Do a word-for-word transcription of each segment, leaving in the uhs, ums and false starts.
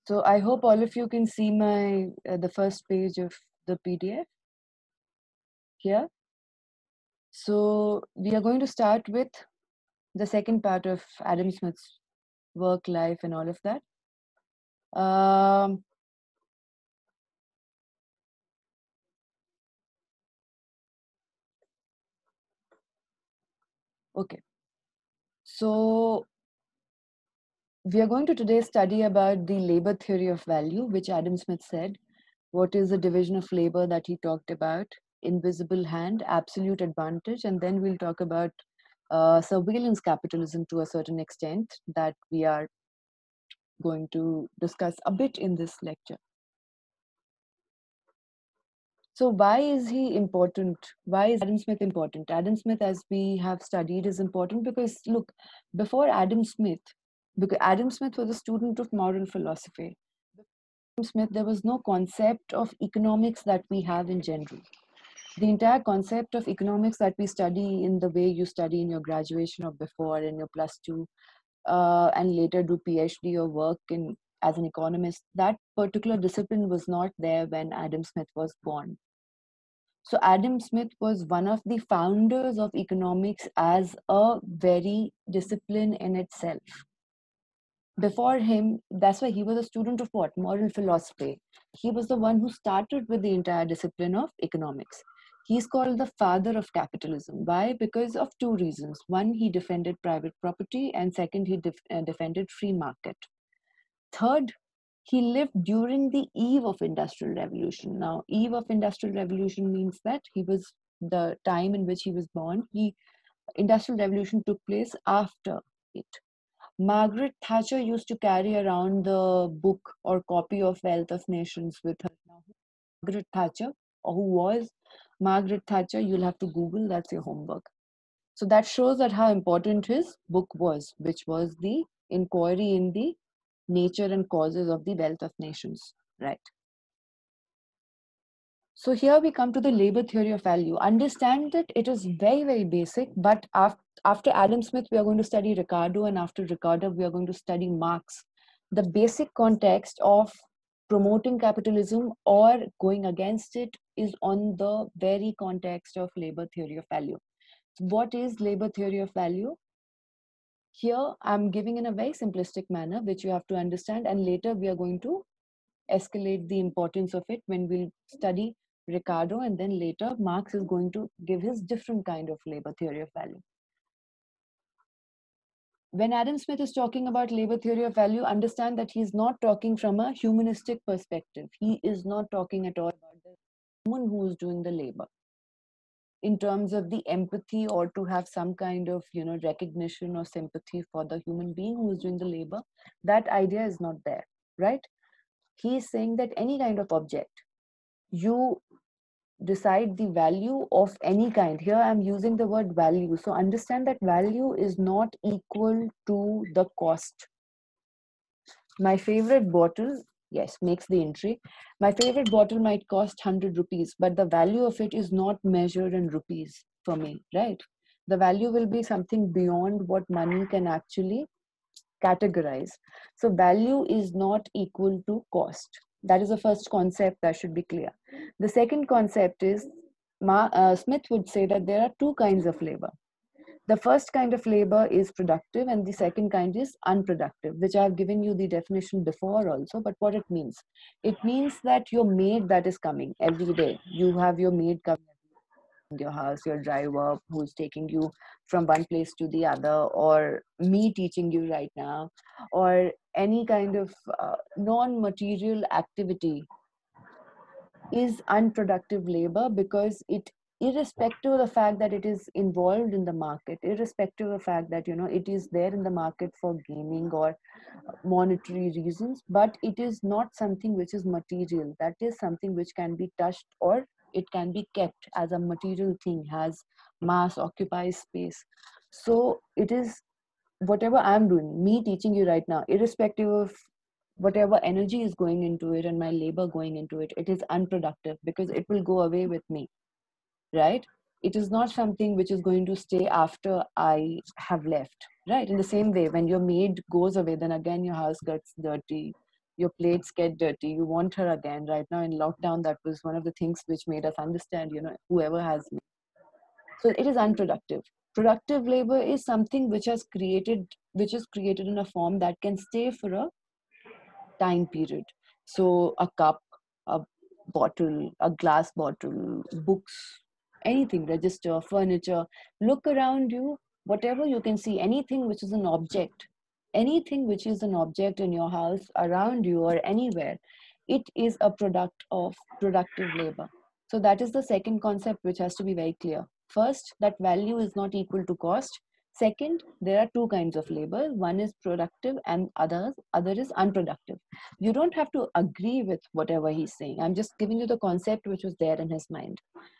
So I hope all of you can see my uh, the first page of the P D F here. So we are going to start with the second part of Adam Smith's work, life, and all of that. Um, okay, so we are going to today study about the labor theory of value, which Adam Smith said. What is the division of labor that he talked about? Invisible hand, absolute advantage, and then we'll talk about uh, surveillance capitalism to a certain extent that we are going to discuss a bit in this lecture. So why is he important? Why is Adam Smith important? Adam Smith, as we have studied, is important because, look, before Adam Smith, because Adam Smith was a student of moral philosophy. Before Adam Smith, there was no concept of economics that we have in general. The entire concept of economics that we study in the way you study in your graduation or before in your plus two, uh, and later do PhD or work in as an economist, that particular discipline was not there when Adam Smith was born. So Adam Smith was one of the founders of economics as a very discipline in itself. Before him, that's why he was a student of what? Moral philosophy. He was the one who started with the entire discipline of economics. He's called the father of capitalism. Why? Because of two reasons. One, he defended private property, and second, he def- uh, defended free market. Third, he lived during the eve of industrial revolution. Now, eve of industrial revolution means that he was the time in which he was born. He industrial revolution took place after it. Margaret Thatcher used to carry around the book or copy of Wealth of Nations with her. Now, Margaret Thatcher, or who was Margaret Thatcher, you'll have to Google, that's your homework. So that shows that how important his book was, which was the inquiry in the nature and causes of the wealth of nations, right? So here we come to the labor theory of value. Understand that it is very, very basic, but after, after Adam Smith, we are going to study Ricardo, and after Ricardo, we are going to study Marx. The basic context of promoting capitalism or going against it is on the very context of labor theory of value. What is labor theory of value? Here, I'm giving in a very simplistic manner, which you have to understand, and later we are going to escalate the importance of it when we'll study Ricardo, and then later Marx is going to give his different kind of labor theory of value. When Adam Smith is talking about labor theory of value, understand that he's not talking from a humanistic perspective. He is not talking at all about the woman who is doing the labor in terms of the empathy or to have some kind of, you know, recognition or sympathy for the human being who is doing the labor. That idea is not there, right? He's saying that any kind of object, you decide the value of any kind. Here I'm using the word value. So understand that value is not equal to the cost. My favorite bottle, yes, makes the entry. My favorite bottle might cost one hundred rupees, but the value of it is not measured in rupees for me, right? The value will be something beyond what money can actually categorize. So value is not equal to cost. That is the first concept that should be clear. The second concept is, Ma, uh, Smith would say that there are two kinds of labor. The first kind of labor is productive, and the second kind is unproductive, which I have given you the definition before also. But what it means? It means that your maid that is coming every day, you have your maid coming in your house, your driver who's taking you from one place to the other, or me teaching you right now, or any kind of uh, non-material activity is unproductive labor, because it, irrespective of the fact that it is involved in the market, irrespective of the fact that, you know, it is there in the market for gaming or monetary reasons, but it is not something which is material. That is something which can be touched, or it can be kept as a material thing, has mass, occupies space. So it is whatever I'm doing, me teaching you right now, irrespective of whatever energy is going into it and my labor going into it, it is unproductive because it will go away with me, right? It is not something which is going to stay after I have left, right? In the same way, when your maid goes away, then again your house gets dirty, Your plates get dirty. You want her again. Right now in lockdown, that was one of the things which made us understand, you know, whoever has me. So it is unproductive. Productive labor is something which has created, which is created in a form that can stay for a time period. So a cup, a bottle, a glass bottle, books, anything, register, furniture. Look around you, whatever you can see, anything which is an object, anything which is an object in your house, around you, or anywhere, it is a product of productive labor. So that is the second concept which has to be very clear. First, that value is not equal to cost. Second, there are two kinds of labor. One is productive and others, other is unproductive. You don't have to agree with whatever he's saying. I'm just giving you the concept which was there in his mind.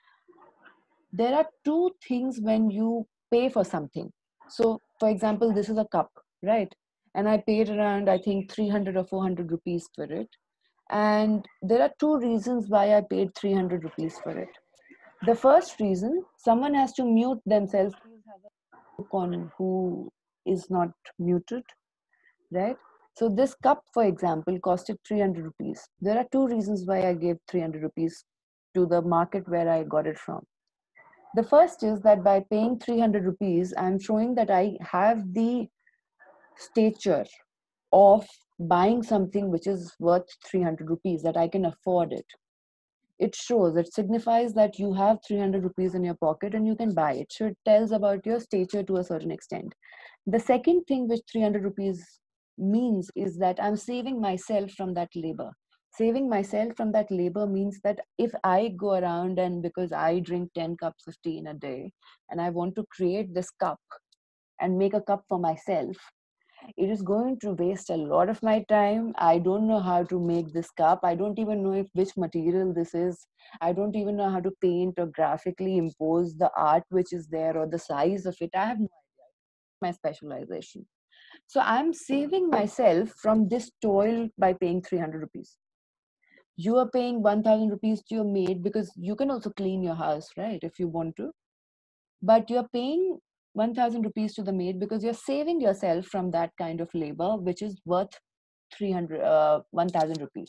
There are two things when you pay for something. So, for example, this is a cup, right? And I paid around, I think, three hundred or four hundred rupees for it. And there are two reasons why I paid three hundred rupees for it. The first reason, someone has to mute themselves. Please have a look on who is not muted, right? So this cup, for example, costed three hundred rupees. There are two reasons why I gave three hundred rupees to the market where I got it from. The first is that by paying three hundred rupees, I'm showing that I have the stature of buying something which is worth three hundred rupees, that I can afford it. It shows, it signifies that you have three hundred rupees in your pocket and you can buy it. So it tells about your stature to a certain extent. The second thing which three hundred rupees means is that I'm saving myself from that labor. Saving myself from that labor means that if I go around and because I drink ten cups of tea in a day and I want to create this cup and make a cup for myself, it is going to waste a lot of my time. I don't know how to make this cup. I don't even know if which material this is. I don't even know how to paint or graphically impose the art which is there or the size of it. I have no idea. My specialization. So I'm saving myself from this toil by paying three hundred rupees. You are paying one thousand rupees to your maid because you can also clean your house, right? If you want to. But you're paying one thousand rupees to the maid because you're saving yourself from that kind of labor, which is worth three hundred, uh, one thousand rupees.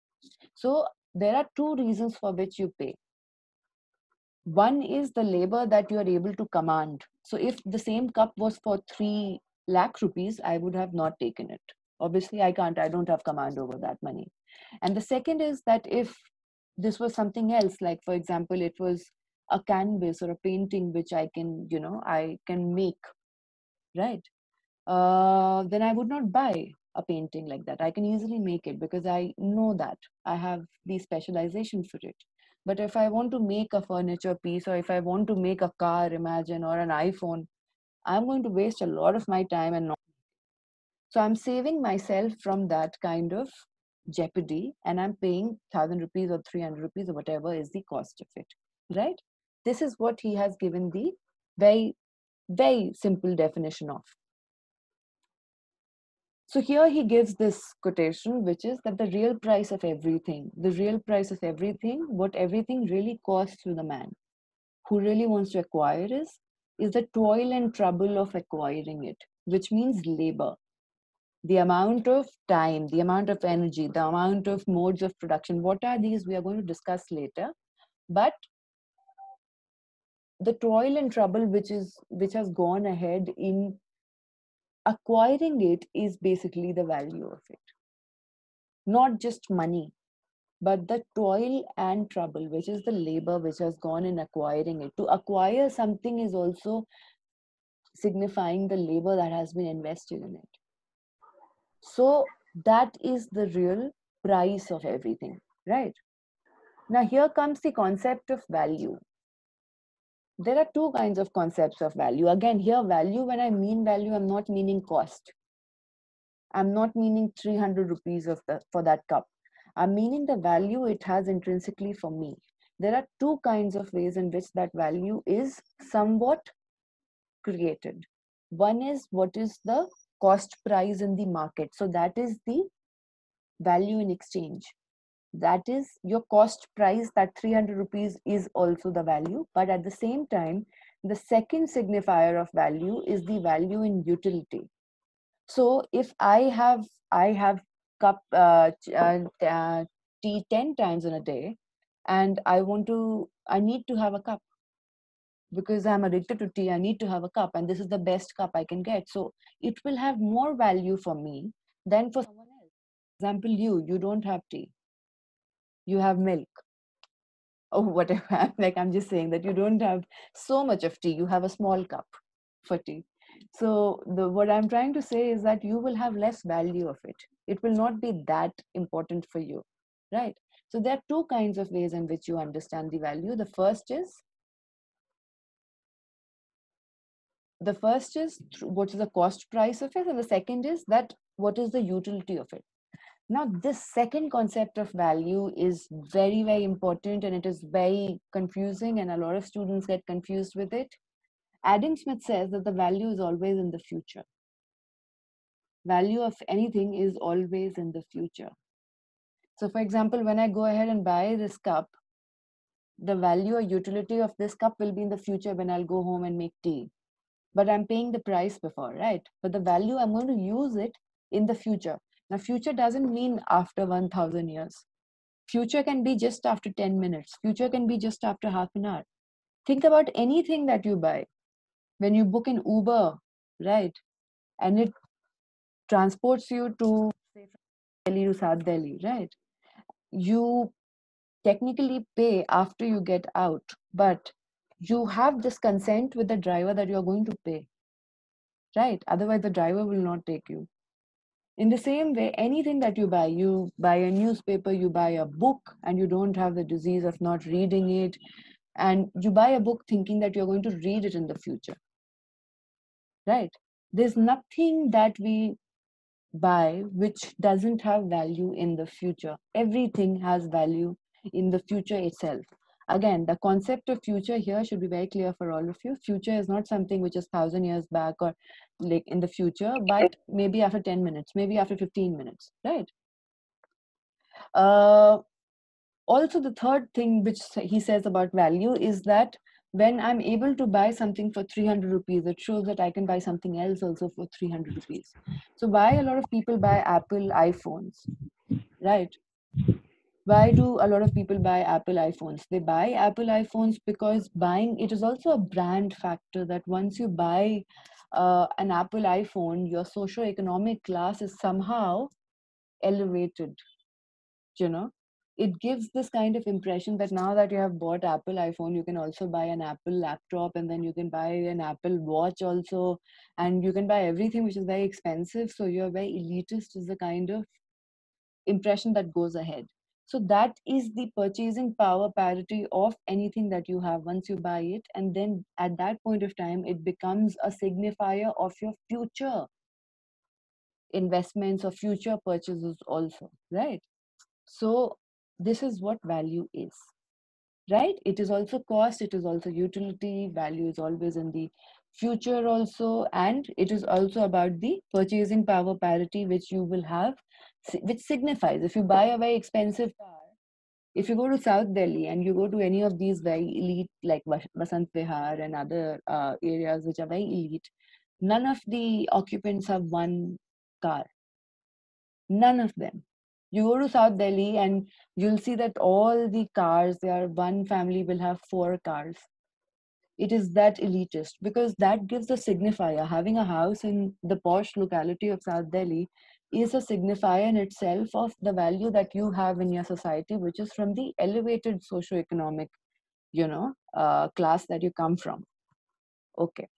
So there are two reasons for which you pay. One is the labor that you are able to command. So if the same cup was for three lakh rupees, I would have not taken it. Obviously, I can't, I don't have command over that money. And the second is that if this was something else, like for example, it was a canvas or a painting which I can, you know, I can make, right? Uh, then I would not buy a painting like that. I can easily make it because I know that I have the specialization for it. But if I want to make a furniture piece or if I want to make a car, imagine, or an iPhone, I'm going to waste a lot of my time and not. So I'm saving myself from that kind of jeopardy and I'm paying one thousand rupees or three hundred rupees or whatever is the cost of it, right? This is what he has given the very, very simple definition of. So here he gives this quotation, which is that the real price of everything, the real price of everything, what everything really costs to the man who really wants to acquire is, is the toil and trouble of acquiring it, which means labor. The amount of time, the amount of energy, the amount of modes of production. What are these? We are going to discuss later. But the toil and trouble which is which has gone ahead in acquiring it is basically the value of it. Not just money, but the toil and trouble, which is the labor which has gone in acquiring it. To acquire something is also signifying the labor that has been invested in it. So that is the real price of everything, right? Now here comes the concept of value. There are two kinds of concepts of value. Again, here value, when I mean value, I'm not meaning cost. I'm not meaning three hundred rupees of the, for that cup. I'm meaning the value it has intrinsically for me. There are two kinds of ways in which that value is somewhat created. One is what is the cost price in the market. So that is the value in exchange. That is your cost price, that three hundred rupees is also the value. But at the same time, the second signifier of value is the value in utility. So if I have, I have cup uh, uh, uh, tea ten times in a day, and I want to, I need to have a cup because I'm addicted to tea. I need to have a cup, and this is the best cup I can get. So it will have more value for me than for someone else. For example, you, you don't have tea, you have milk or whatever. Like, I'm just saying that you don't have so much of tea, you have a small cup for tea. So the what I'm trying to say is that you will have less value of it. It will not be that important for you, right? So there are two kinds of ways in which you understand the value. The first is the first is what is the cost price of it, and the second is that what is the utility of it. Now, this second concept of value is very, very important, and it is very confusing, and a lot of students get confused with it. Adam Smith says that the value is always in the future. Value of anything is always in the future. So, for example, when I go ahead and buy this cup, the value or utility of this cup will be in the future when I'll go home and make tea. But I'm paying the price before, right? But the value, I'm going to use it in the future. Now, future doesn't mean after one thousand years. Future can be just after ten minutes. Future can be just after half an hour. Think about anything that you buy. When you book an Uber, right? And it transports you to, say, from Delhi to South Delhi, right? You technically pay after you get out, but you have this consent with the driver that you're going to pay, right? Otherwise, the driver will not take you. In the same way, anything that you buy, you buy a newspaper, you buy a book, and you don't have the disease of not reading it. And you buy a book thinking that you're going to read it in the future, right? There's nothing that we buy which doesn't have value in the future. Everything has value in the future itself. Again, the concept of future here should be very clear for all of you. Future is not something which is thousand years back or like in the future, but maybe after ten minutes, maybe after fifteen minutes, right? Uh, also, the third thing which he says about value is that when I'm able to buy something for three hundred rupees, it shows that I can buy something else also for three hundred rupees. So why a lot of people buy Apple iPhones, right? Why do a lot of people buy Apple iPhones? They buy Apple iPhones because buying it is also a brand factor, that once you buy uh, an Apple iPhone, your socio-economic class is somehow elevated, you know. It gives this kind of impression that now that you have bought Apple iPhone, you can also buy an Apple laptop, and then you can buy an Apple watch also, and you can buy everything which is very expensive. So you're very elitist is the kind of impression that goes ahead. So that is the purchasing power parity of anything that you have once you buy it. And then at that point of time, it becomes a signifier of your future investments or future purchases also, right? So this is what value is, right? It is also cost, it is also utility. Value is always in the future also, and it is also about the purchasing power parity which you will have, which signifies if you buy a very expensive car, if you go to South Delhi and you go to any of these very elite like Vasant Vihar and other uh, areas which are very elite, none of the occupants have one car. None of them. You go to South Delhi and you'll see that all the cars, there one family will have four cars. It is that elitist because that gives a signifier. Having a house in the posh locality of South Delhi is a signifier in itself of the value that you have in your society, which is from the elevated socio-economic, you know, uh, class that you come from. Okay.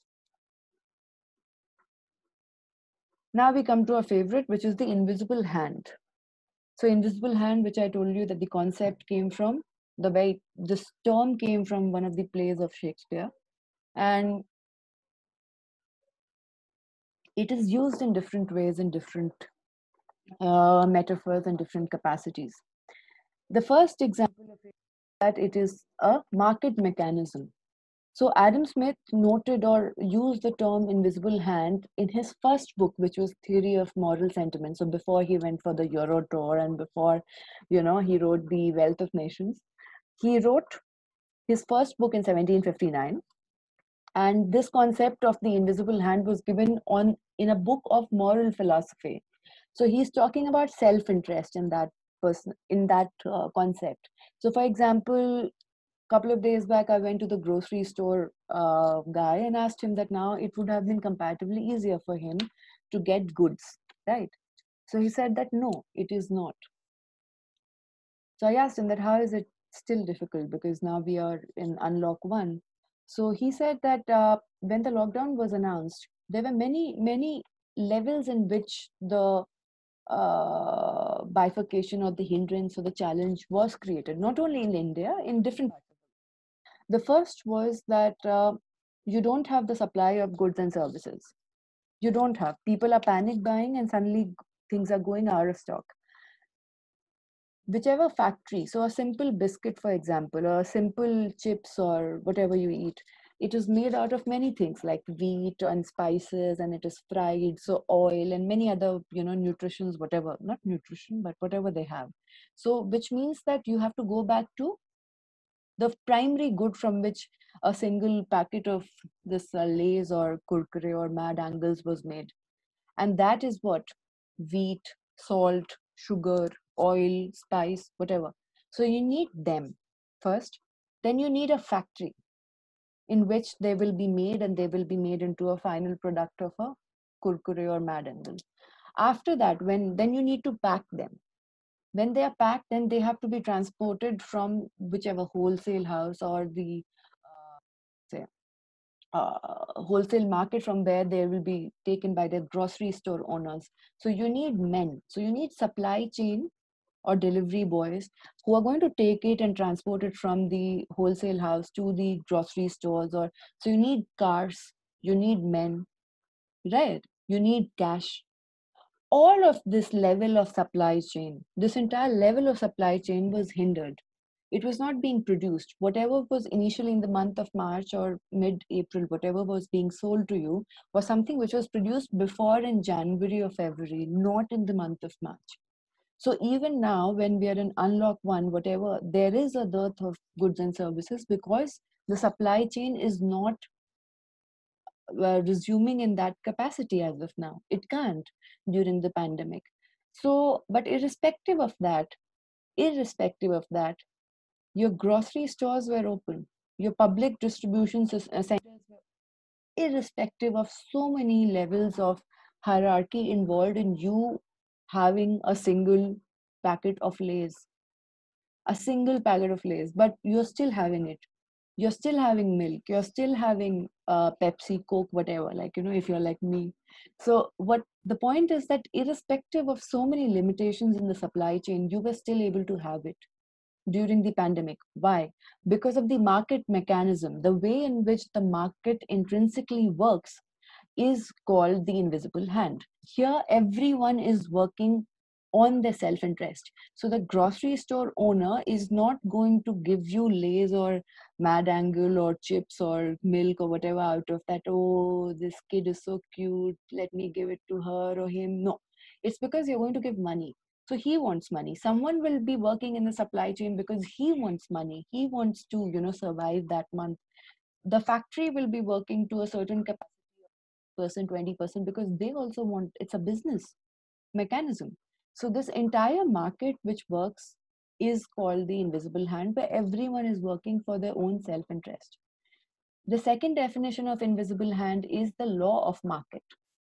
Now we come to a favorite, which is the invisible hand. So invisible hand, which I told you that the concept came from, the way this term came from one of the plays of Shakespeare. And it is used in different ways in different uh, metaphors and different capacities. The first example of it is that it is a market mechanism. So Adam Smith noted or used the term invisible hand in his first book, which was Theory of Moral Sentiments. So before he went for the Euro tour and before, you know, he wrote The Wealth of Nations, he wrote his first book in seventeen fifty-nine. And this concept of the invisible hand was given on in a book of moral philosophy. So he's talking about self-interest in that person, in that uh, concept. So for example, couple of days back, I went to the grocery store uh, guy and asked him that now it would have been comparatively easier for him to get goods, right? So he said that no, it is not. So I asked him that how is it still difficult, because now we are in unlock one. So he said that uh, when the lockdown was announced, there were many, many levels in which the uh, bifurcation or the hindrance or the challenge was created, not only in India, in different. The first was that uh, you don't have the supply of goods and services. You don't have. People are panic buying and suddenly things are going out of stock. Whichever factory, so a simple biscuit, for example, or a simple chips or whatever you eat, it is made out of many things like wheat and spices, and it is fried, so oil and many other, you know, nutritions, whatever, not nutrition, but whatever they have. So, which means that you have to go back to the primary good from which a single packet of this uh, Lay's or Kurkure or Mad Angles was made. And that is what? Wheat, salt, sugar, oil, spice, whatever. So you need them first. Then you need a factory in which they will be made, and they will be made into a final product of a Kurkure or Mad Angle. After that, when then you need to pack them. When they are packed, then they have to be transported from whichever wholesale house or the uh, say uh, wholesale market, from where they will be taken by the grocery store owners. So you need men. So you need supply chain or delivery boys who are going to take it and transport it from the wholesale house to the grocery stores. Or so you need cars, you need men, right? You need cash. All of this level of supply chain, this entire level of supply chain was hindered. It was not being produced. Whatever was initially in the month of March or mid April, whatever was being sold to you was something which was produced before in January or February, not in the month of March. So even now, when we are in unlock one, whatever, there is a dearth of goods and services because the supply chain is not uh, resuming in that capacity as of now. It can't during the pandemic. So, but irrespective of that, irrespective of that, your grocery stores were open, your public distribution uh, centers were, irrespective of so many levels of hierarchy involved in you having a single packet of Lay's, a single packet of Lay's, but you're still having it. You're still having milk. You're still having uh, Pepsi, Coke, whatever. Like, you know, if you're like me. So what the point is that irrespective of so many limitations in the supply chain, you were still able to have it during the pandemic. Why? Because of the market mechanism, the way in which the market intrinsically works is called the invisible hand. Here, everyone is working on their self interest. So, the grocery store owner is not going to give you Lay's or Mad Angle or chips or milk or whatever out of that. Oh, this kid is so cute. Let me give it to her or him. No, it's because you're going to give money. So he wants money. Someone will be working in the supply chain because he wants money. He wants to, you know, survive that month. The factory will be working to a certain capacity, percent, twenty percent, because they also want, it's a business mechanism. So this entire market which works is called the invisible hand, where everyone is working for their own self-interest. The second definition of invisible hand is the law of market.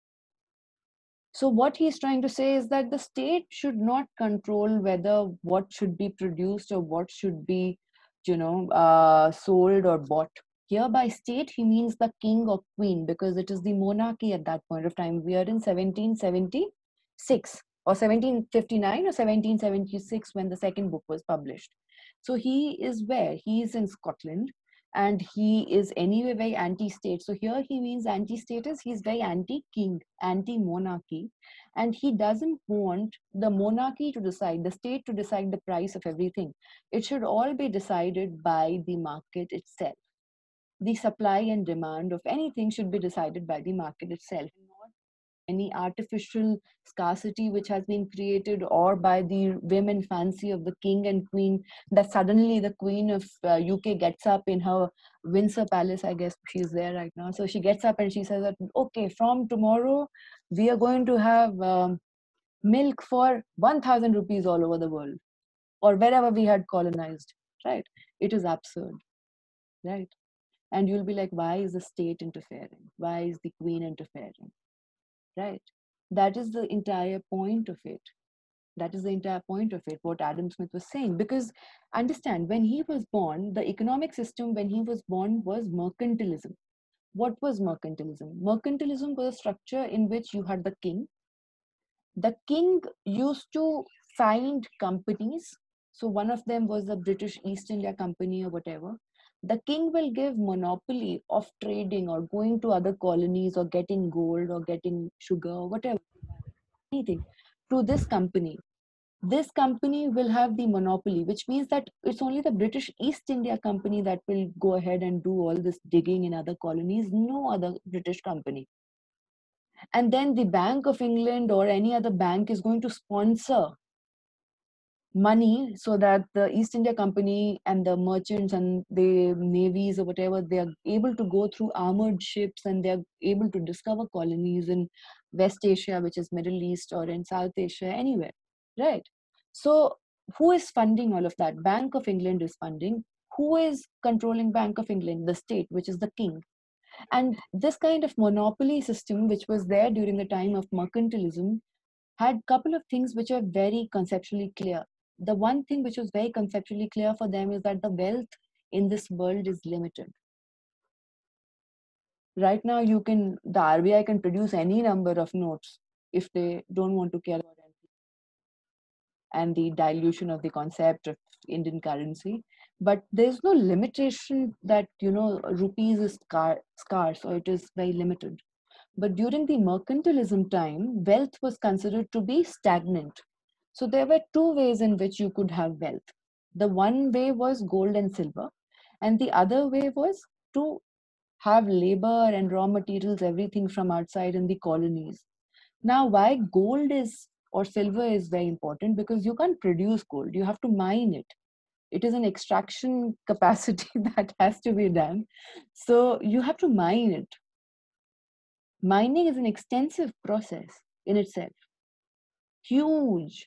So what he's trying to say is that the state should not control whether what should be produced or what should be, you know, uh, sold or bought. Here by state, he means the king or queen, because it is the monarchy at that point of time. We are in seventeen seventy-six or seventeen fifty-nine or seventeen seventy-six when the second book was published. So he is where? He is in Scotland, and he is anyway very anti-state. So here he means anti-status. He's very anti-king, anti-monarchy, and he doesn't want the monarchy to decide, the state to decide the price of everything. It should all be decided by the market itself. The supply and demand of anything should be decided by the market itself, not any artificial scarcity which has been created, or by the women fancy of the king and queen, that suddenly the queen of uh, U K gets up in her Windsor Palace, I guess she's there right now. So she gets up and she says that, okay, from tomorrow we are going to have um, milk for one thousand rupees all over the world or wherever we had colonized, right? It is absurd, right? And you'll be like, why is the state interfering? Why is the queen interfering, right? That is the entire point of it. That is the entire point of it, what Adam Smith was saying. Because understand, when he was born, the economic system when he was born was mercantilism. What was mercantilism? Mercantilism was a structure in which you had the king. The king used to find companies. So one of them was the British East India Company or whatever. The king will give monopoly of trading or going to other colonies or getting gold or getting sugar or whatever, anything, to this company. This company will have the monopoly, which means that it's only the British East India Company that will go ahead and do all this digging in other colonies, no other British company. And then the Bank of England or any other bank is going to sponsor money so that the East India Company and the merchants and the navies or whatever, they are able to go through armored ships and they are able to discover colonies in West Asia, which is Middle East, or in South Asia, anywhere, right? So who is funding all of that? Bank of England is funding. Who is controlling Bank of England? The state, which is the king. And this kind of monopoly system, which was there during the time of mercantilism, had a couple of things which are very conceptually clear. The one thing which was very conceptually clear for them is that the wealth in this world is limited. Right now, you can, the R B I can produce any number of notes if they don't want to care about anything and the dilution of the concept of Indian currency. But there's no limitation that, you know, rupees is scar- scarce or it is very limited. But during the mercantilism time, wealth was considered to be stagnant. So there were two ways in which you could have wealth. The one way was gold and silver, and the other way was to have labor and raw materials, everything from outside in the colonies. Now, why gold is or silver is very important? Because you can't produce gold, you have to mine it. It is an extraction capacity that has to be done. So you have to mine it. Mining is an extensive process in itself, huge.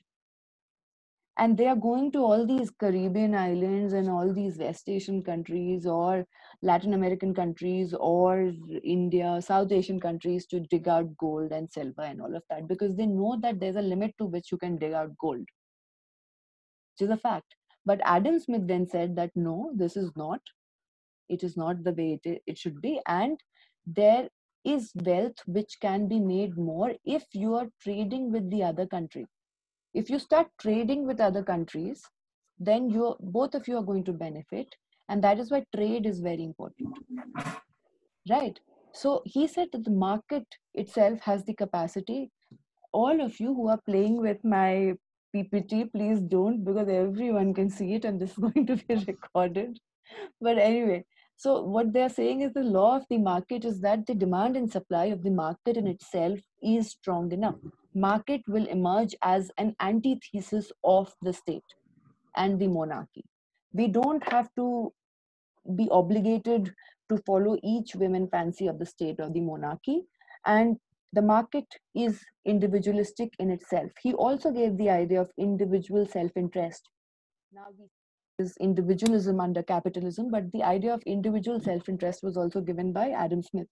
And they are going to all these Caribbean islands and all these West Asian countries or Latin American countries or India, South Asian countries to dig out gold and silver and all of that, because they know that there's a limit to which you can dig out gold, which is a fact. But Adam Smith then said that no, this is not, it is not the way it, it should be. And there is wealth which can be made more if you are trading with the other country. If you start trading with other countries, then you both of you are going to benefit, and that is why trade is very important, right? So he said that the market itself has the capacity. All of you who are playing with my P P T, please don't, because everyone can see it and this is going to be recorded. But anyway, so what they're saying is the law of the market is that the demand and supply of the market in itself is strong enough. Market will emerge as an antithesis of the state and the monarchy. We don't have to be obligated to follow each women fancy of the state or the monarchy. And the market is individualistic in itself. He also gave the idea of individual self-interest. Now we is individualism under capitalism, but the idea of individual self-interest was also given by Adam Smith.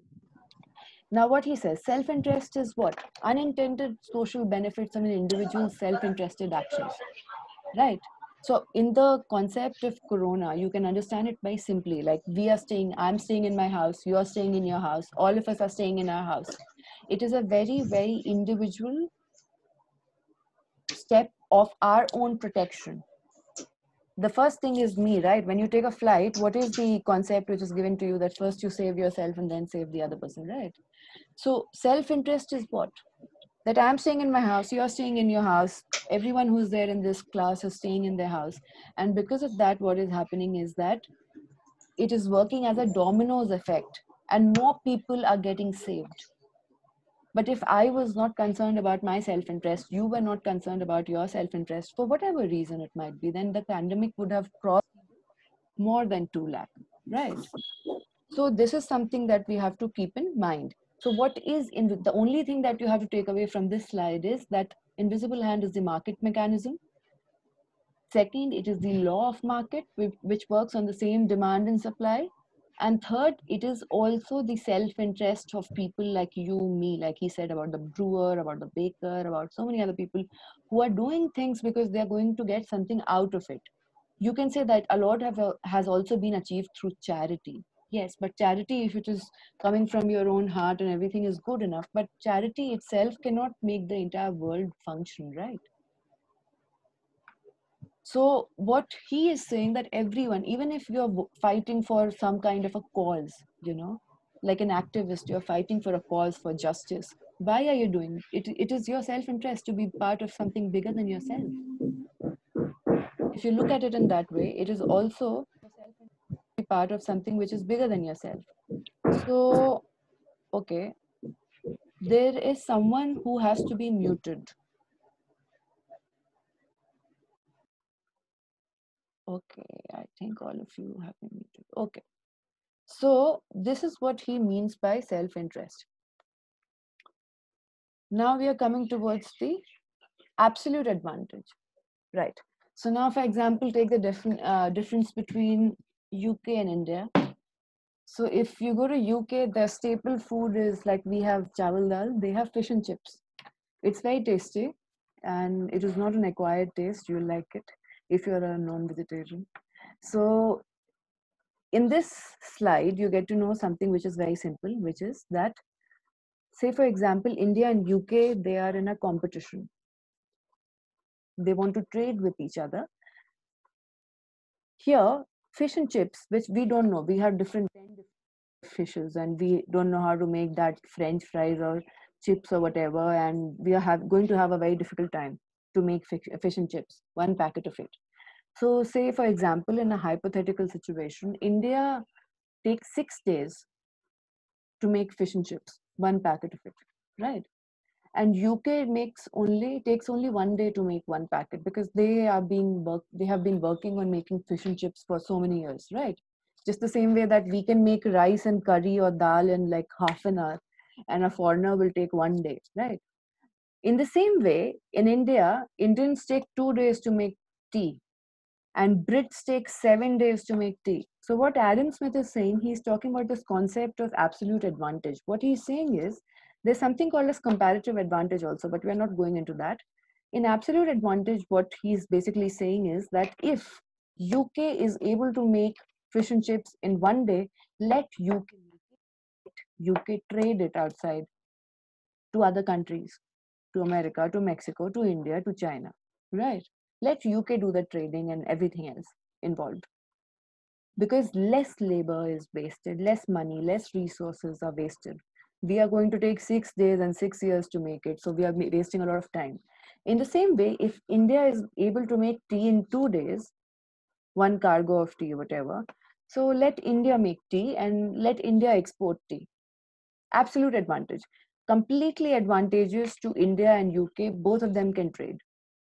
Now what he says, self-interest is what? Unintended social benefits of an individual's self-interested actions, right? So in the concept of corona, you can understand it very simply. Like we are staying, I'm staying in my house, you are staying in your house, all of us are staying in our house. It is a very, very individual step of our own protection. The first thing is me, right? When you take a flight, what is the concept which is given to you that first you save yourself and then save the other person, right? So self-interest is what? That I'm staying in my house, you're staying in your house, everyone who's there in this class is staying in their house. And because of that, what is happening is that it is working as a dominoes effect and more people are getting saved. But if I was not concerned about my self-interest, you were not concerned about your self-interest, for whatever reason it might be, then the pandemic would have crossed more than two lakh, right? So this is something that we have to keep in mind. So what is in the only thing that you have to take away from this slide is that Invisible hand is the market mechanism. Second, it is the law of market, which works on the same demand and supply. And third, it is also the self-interest of people like you, me, like he said about the brewer, about the baker, about so many other people who are doing things because they are going to get something out of it. You can say that a lot have, has also been achieved through charity. Yes, but charity, if it is coming from your own heart and everything is good enough, but charity itself cannot make the entire world function, right? So what he is saying that everyone, even if you're fighting for some kind of a cause, you know, like an activist, you're fighting for a cause for justice. Why are you doing it? It is your self-interest to be part of something bigger than yourself. If you look at it in that way, it is also be part of something which is bigger than yourself. So, okay, there is someone who has to be muted. Okay, I think all of you have been muted. Okay. So this is what he means by self-interest. Now we are coming towards the absolute advantage, right? So now, for example, take the different uh, difference between U K and India. So if you go to U K, their staple food is like we have chawal dal, they have fish and chips. It's very tasty, and it is not an acquired taste. You'll like it if you're a non-vegetarian. So in this slide, you get to know something which is very simple, which is that, say for example, India and U K, they are in a competition. They want to trade with each other. Here, fish and chips, which we don't know, we have different fishes and we don't know how to make that French fries or chips or whatever, and we are have, going to have a very difficult time to make fish, fish and chips, one packet of it. So say for example, in a hypothetical situation, India takes six days to make fish and chips, one packet of it, right? And U K makes only takes only one day to make one packet because they are being work they have been working on making fish and chips for so many years, right? Just the same way that we can make rice and curry or dal in like half an hour, and a foreigner will take one day, right? In the same way, in India, Indians take two days to make tea, and Brits take seven days to make tea. So what Adam Smith is saying, he's talking about this concept of absolute advantage. What he's saying is there's something called as comparative advantage also, but we're not going into that. In absolute advantage, what he's basically saying is that if U K is able to make fish and chips in one day, let U K U K trade it outside to other countries, to America, to Mexico, to India, to China, right? Let U K do the trading and everything else involved. Because less labor is wasted, less money, less resources are wasted. We are going to take six days and six years to make it, so we are wasting a lot of time. In the same way, if India is able to make tea in two days, one cargo of tea, whatever, so let India make tea and let India export tea. Absolute advantage. Completely advantageous to India and U K, both of them can trade.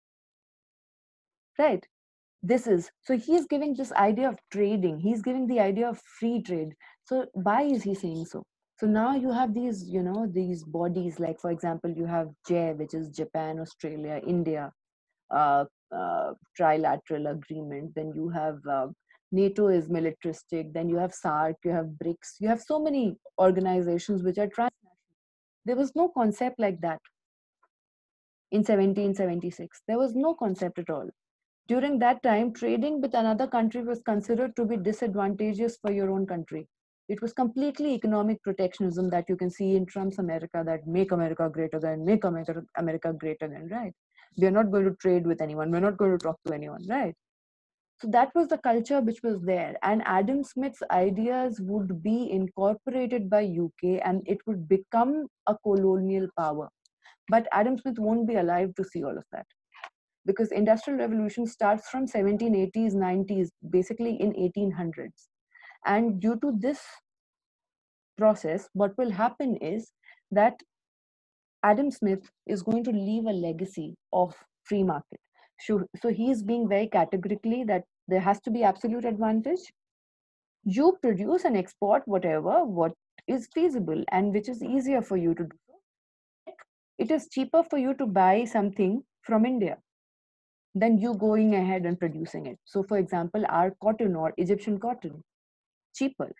Right? This is, so he's giving this idea of trading, he's giving the idea of free trade. So why is he saying so? So now you have these, you know, these bodies, like for example, you have J E, which is Japan, Australia, India, uh, uh, trilateral agreement. Then you have uh, NATO is militaristic. Then you have SAARC, you have BRICS, you have so many organizations which are transnational. There was no concept like that in seventeen seventy-six. There was no concept at all. During that time, trading with another country was considered to be disadvantageous for your own country. It was completely economic protectionism that you can see in Trump's America, that make America great again, make America, America great again, right? We are not going to trade with anyone. We're not going to talk to anyone, right? So that was the culture which was there. And Adam Smith's ideas would be incorporated by U K and it would become a colonial power. But Adam Smith won't be alive to see all of that, because industrial revolution starts from seventeen eighties, nineties, basically in eighteen hundreds. And due to this process, what will happen is that Adam Smith is going to leave a legacy of free market. So, so he is being very categorically that there has to be absolute advantage. You produce and export whatever, what is feasible and which is easier for you to do. it is cheaper for you to buy something from India than you going ahead and producing it. So for example, our cotton or Egyptian cotton, cheaper,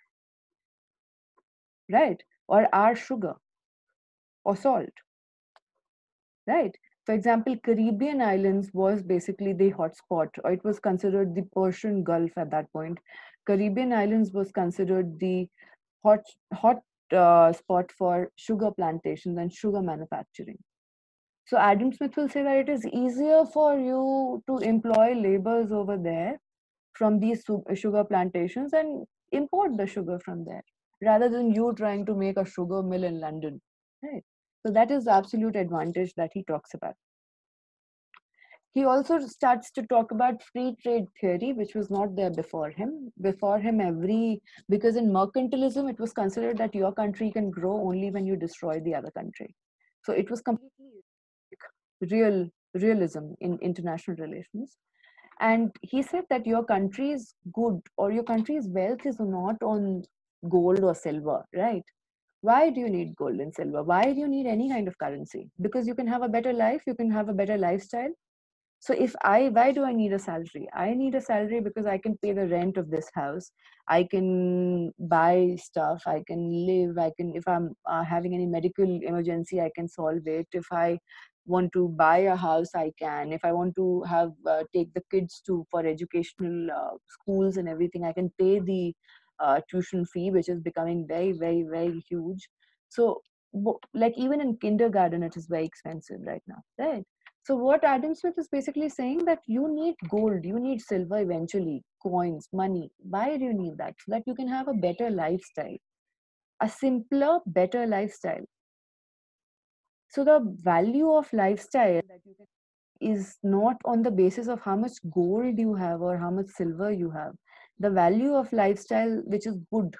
right? Or our sugar or salt, right? For example, Caribbean islands was basically the hotspot, or it was considered the Persian Gulf at that point. Caribbean islands was considered the hot hot uh, spot for sugar plantations and sugar manufacturing. So Adam Smith will say that it is easier for you to employ laborers over there from these sugar plantations and import the sugar from there rather than you trying to make a sugar mill in London, right? So that is the absolute advantage that he talks about. He also starts to talk about free trade theory, which was not there before him. Before him, every, because in mercantilism, it was considered that your country can grow only when you destroy the other country. So it was completely real realism in international relations. And he said that your country's good or your country's wealth is not on gold or silver, right? Why do you need gold and silver? Why do you need any kind of currency? Because you can have a better life, you can have a better lifestyle. So if I, why do I need a salary? I need a salary because I can pay the rent of this house. I can buy stuff. I can live. I can, if I'm uh, having any medical emergency, I can solve it. If I want to buy a house, I can. If I want to have, uh, take the kids to, for educational uh, schools and everything, I can pay the uh, tuition fee, which is becoming very, very, very huge. So like even in kindergarten, it is very expensive right now, right? So what Adam Smith is basically saying that you need gold, you need silver eventually, coins, money. Why do you need that? So that you can have a better lifestyle, a simpler, better lifestyle. So the value of lifestyle that you can is not on the basis of how much gold you have or how much silver you have. The value of lifestyle, which is good,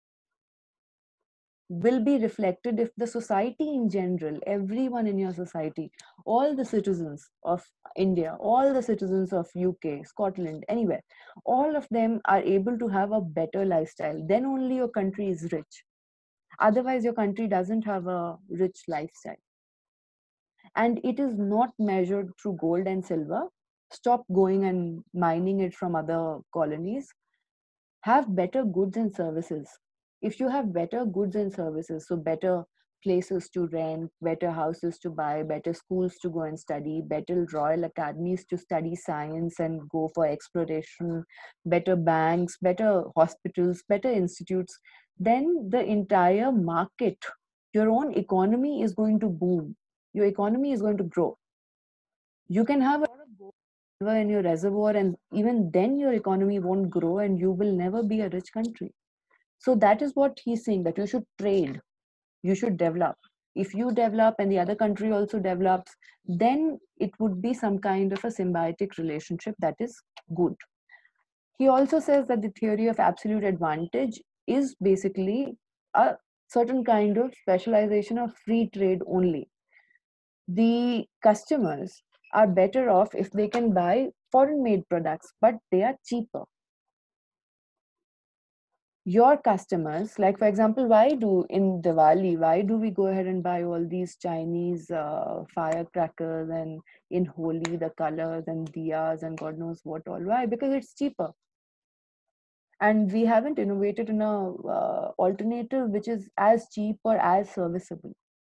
will be reflected if the society in general, everyone in your society, all the citizens of India, all the citizens of U K, Scotland, anywhere, all of them are able to have a better lifestyle. Then only your country is rich. Otherwise, your country doesn't have a rich lifestyle. And it is not measured through gold and silver. Stop going and mining it from other colonies. Have better goods and services. If you have better goods and services, so better places to rent, better houses to buy, better schools to go and study, better royal academies to study science and go for exploration, better banks, better hospitals, better institutes, then the entire market, your own economy is going to boom. Your economy is going to grow. You can have a lot of gold in your reservoir, and even then your economy won't grow and you will never be a rich country. So that is what he's saying, that you should trade, you should develop. If you develop and the other country also develops, then it would be some kind of a symbiotic relationship that is good. He also says that the theory of absolute advantage is basically a certain kind of specialization of free trade only. The customers are better off if they can buy foreign made products, but they are cheaper. Your customers, like for example, why do in Diwali, why do we go ahead and buy all these Chinese uh, firecrackers, and in Holi, the colors and diyas and God knows what all? Why? Because it's cheaper. And we haven't innovated in a uh, alternative which is as cheap or as serviceable.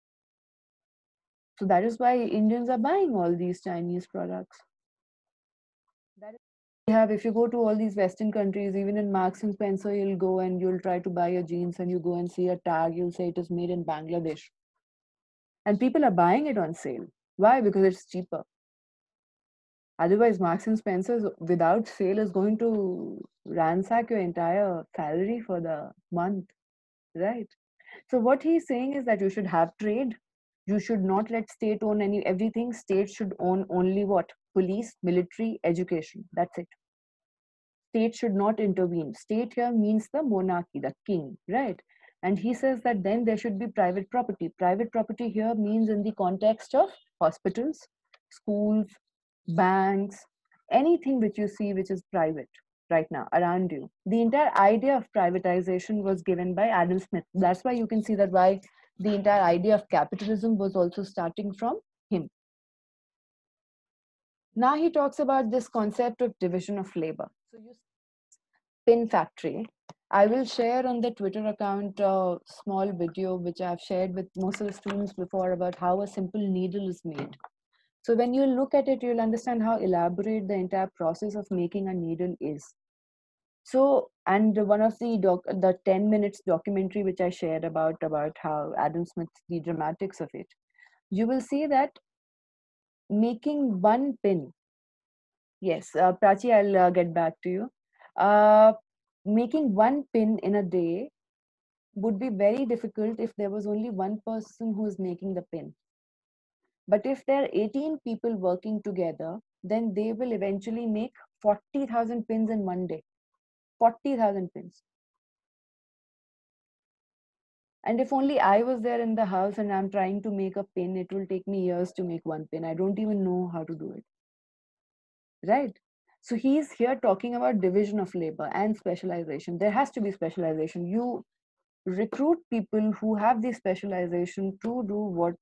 So that is why Indians are buying all these Chinese products. That is we have, if you go to all these Western countries, even in Marks and Spencer, you'll go and you'll try to buy your jeans and you go and see a tag, you'll say it is made in Bangladesh. And people are buying it on sale. Why? Because it's cheaper. Otherwise, Marks and Spencer's without sale is going to ransack your entire salary for the month, right? So what he's saying is that you should have trade. You should not let state own any everything. State should own only what? Police, military, education. That's it. State should not intervene. State here means the monarchy, the king, right? And he says that then there should be private property. Private property here means in the context of hospitals, schools, banks, anything which you see which is private right now around you. The entire idea of privatization was given by Adam Smith. That's why you can see that why The entire idea of capitalism was also starting from him. Now he talks about this concept of division of labor. So you pin factory. I will share on the Twitter account a small video which I've shared with most of the students before about how a simple needle is made. So when you look at it, you'll understand how elaborate the entire process of making a needle is. So, and one of the doc, the ten minutes documentary which I shared about about how Adam Smith, the dramatics of it, you will see that making one pin. Yes, uh, Prachi, I'll uh, get back to you. Uh, making one pin in a day would be very difficult if there was only one person who is making the pin. But if there are eighteen people working together, then they will eventually make forty thousand pins in one day. forty thousand pins. And if only I was there in the house and I'm trying to make a pin, it will take me years to make one pin. I don't even know how to do it. Right? So he's here talking about division of labor and specialization. There has to be specialization. You recruit people who have the specialization to do what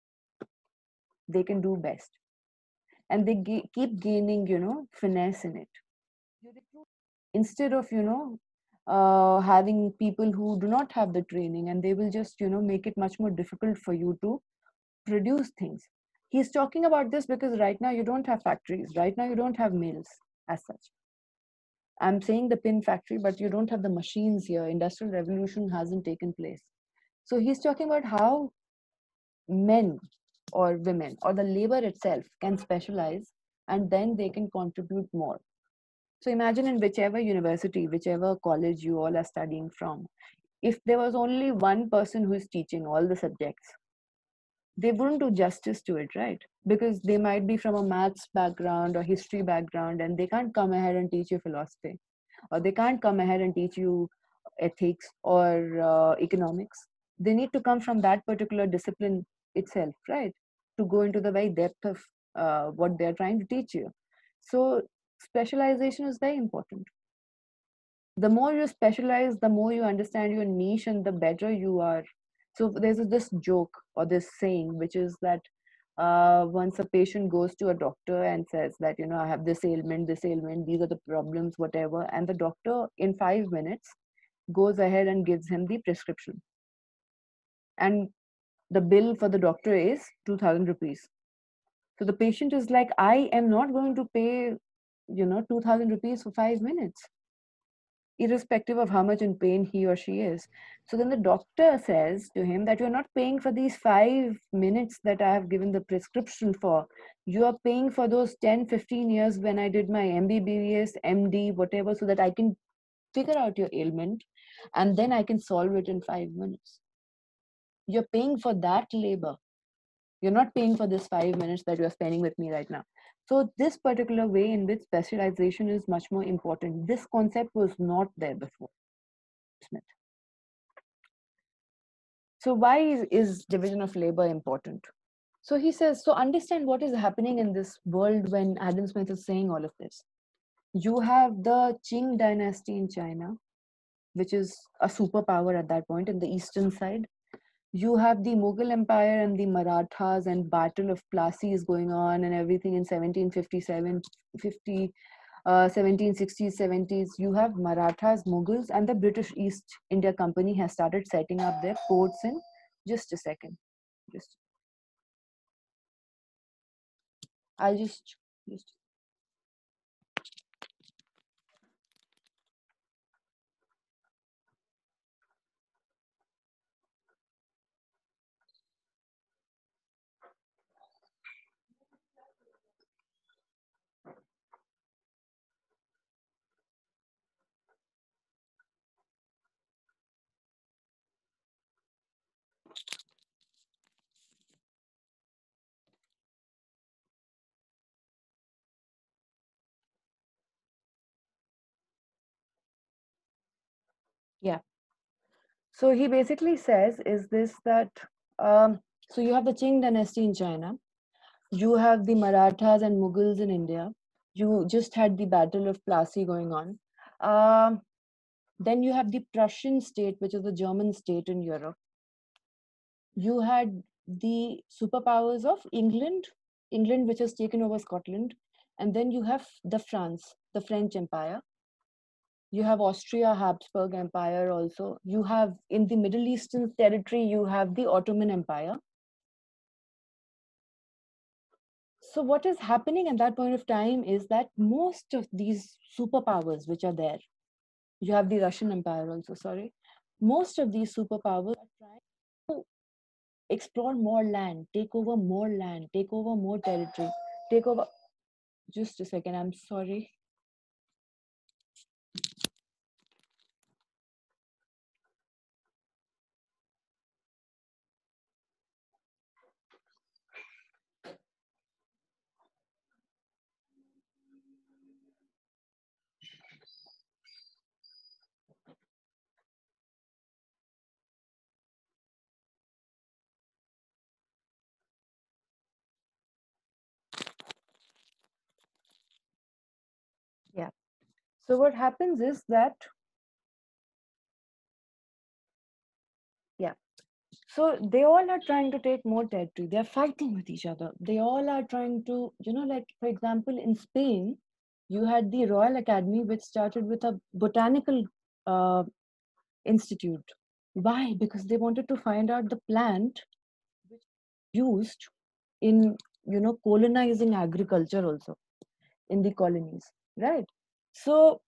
they can do best. And they ga- keep gaining, you know, finesse in it. You recruit instead of, you know, uh, having people who do not have the training, and they will just, you know, make it much more difficult for you to produce things. He's talking about this because right now you don't have factories. Right now you don't have mills as such. I'm saying the pin factory, but you don't have the machines here. Industrial revolution hasn't taken place. So he's talking about how men or women or the labor itself can specialize, and then they can contribute more. So imagine in whichever university, whichever college you all are studying from, if there was only one person who is teaching all the subjects, they wouldn't do justice to it, right? Because they might be from a maths background or history background, and they can't come ahead and teach you philosophy, or they can't come ahead and teach you ethics or uh, economics. They need to come from that particular discipline itself, right? To go into the very depth of uh, what they're trying to teach you. So specialization is very important. The more you specialize, the more you understand your niche, and the better you are. So there's this joke or this saying, which is that uh, once a patient goes to a doctor and says that, you know, I have this ailment, this ailment, these are the problems, whatever, and the doctor in five minutes goes ahead and gives him the prescription. And the bill for the doctor is two thousand rupees. So the patient is like, I am not going to pay, you know, two thousand rupees for five minutes, irrespective of how much in pain he or she is. So then the doctor says to him that you're not paying for these five minutes that I have given the prescription for. You are paying for those ten, fifteen years when I did my M B B S, M D, whatever, so that I can figure out your ailment and then I can solve it in five minutes. You're paying for that labor. You're not paying for this five minutes that you're spending with me right now. So this particular way in which specialization is much more important. This concept was not there before Smith. So why is, is division of labor important? So he says, so understand what is happening in this world when Adam Smith is saying all of this. You have the Qing dynasty in China, which is a superpower at that point in the eastern side. You have the Mughal Empire and the Marathas, and Battle of Plassey is going on and everything in seventeen fifty-seven, fifty, uh, seventeen sixties, seventies. You have Marathas, Mughals, and the British East India Company has started setting up their ports in, just a second. Just, I'll just, just yeah. So he basically says is this that um, so you have the Qing dynasty in China, you have the Marathas and Mughals in India, you just had the Battle of Plassey going on. Um, then you have the Prussian state, which is the German state in Europe. you had the superpowers of England, England which has taken over Scotland, and then you have the France, the French Empire. You have Austria Habsburg Empire also. You have in the Middle Eastern territory, you have the Ottoman Empire. So what is happening at that point of time is that most of these superpowers which are there, you have the Russian Empire also, sorry. Most of these superpowers are trying to explore more land, take over more land, take over more territory, take over. Just a second, I'm sorry. Yeah. So what happens is that, yeah. So they all are trying to take more territory. They're fighting with each other. They all are trying to, you know, like for example, in Spain, you had the Royal Academy, which started with a botanical uh, institute. Why? Because they wanted to find out the plant which used in, you know, colonizing agriculture also in the colonies, right? So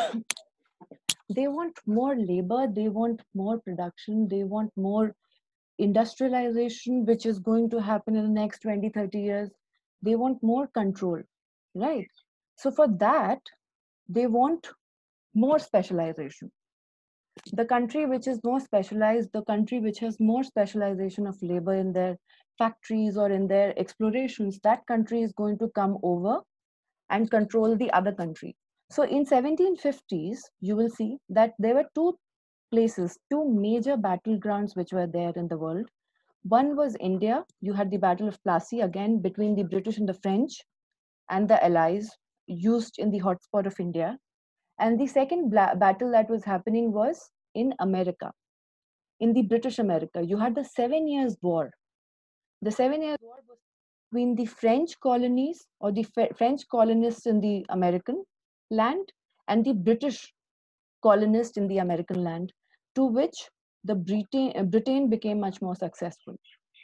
they want more labor, they want more production, they want more industrialization, which is going to happen in the next twenty, thirty years. They want more control, right? So for that, they want more specialization. The country which is more specialized, the country which has more specialization of labor in their factories or in their explorations, that country is going to come over and control the other country. So in seventeen fifties, you will see that there were two places, two major battlegrounds which were there in the world. One was India. You had the Battle of Plassey, again between the British and the French and the Allies, used in the hotspot of India. And the second bla- battle that was happening was in America, in the British America. You had the Seven Years' War. The Seven Years' War was between the French colonies or the F- French colonists in the American land and the British colonists in the American land, to which the Britain, Britain became much more successful.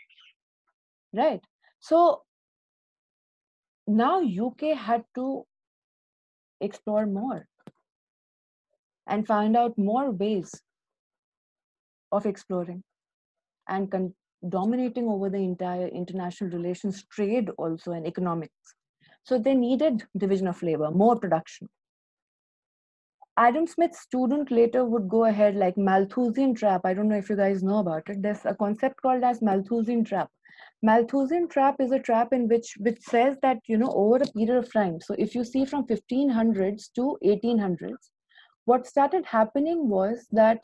Right. So now U K had to explore more and find out more ways of exploring and con- dominating over the entire international relations, trade also, and economics. So they needed division of labor, more production. Adam Smith's student later would go ahead like Malthusian trap. I don't know if you guys know about it. There's a concept called as Malthusian trap. Malthusian trap is a trap in which which says that, you know, over a period of time. So if you see from fifteen hundreds to eighteen hundreds, what started happening was that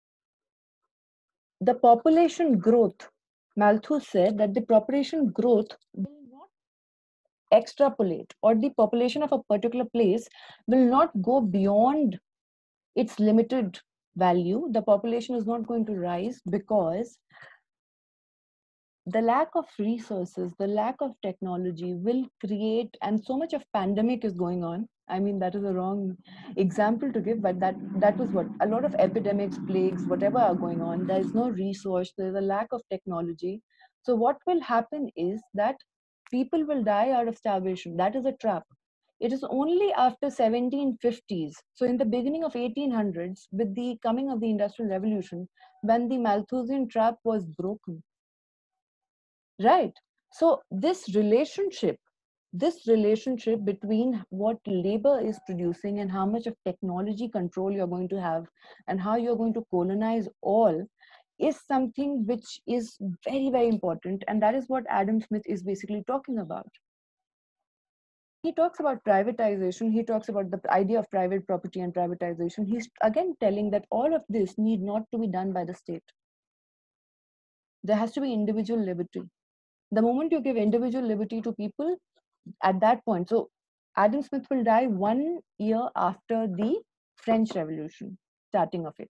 the population growth, Malthus said that the population growth will not extrapolate, or the population of a particular place will not go beyond its limited value. The population is not going to rise because the lack of resources, the lack of technology will create, and so much of pandemic is going on. I mean, that is a wrong example to give, but that that was what a lot of epidemics, plagues, whatever are going on. There is no resource. There is a lack of technology. So what will happen is that people will die out of starvation. That is a trap. It is only after seventeen fifties, so in the beginning of eighteen hundreds, with the coming of the Industrial Revolution, when the Malthusian trap was broken. Right. So this relationship, this relationship between what labor is producing and how much of technology control you're going to have and how you're going to colonize all is something which is very, very important. And that is what Adam Smith is basically talking about. He talks about privatization. He talks about the idea of private property and privatization. He's again telling that all of this need not to be done by the state. There has to be individual liberty. The moment you give individual liberty to people, at that point, so Adam Smith will die one year after the French Revolution, starting of it.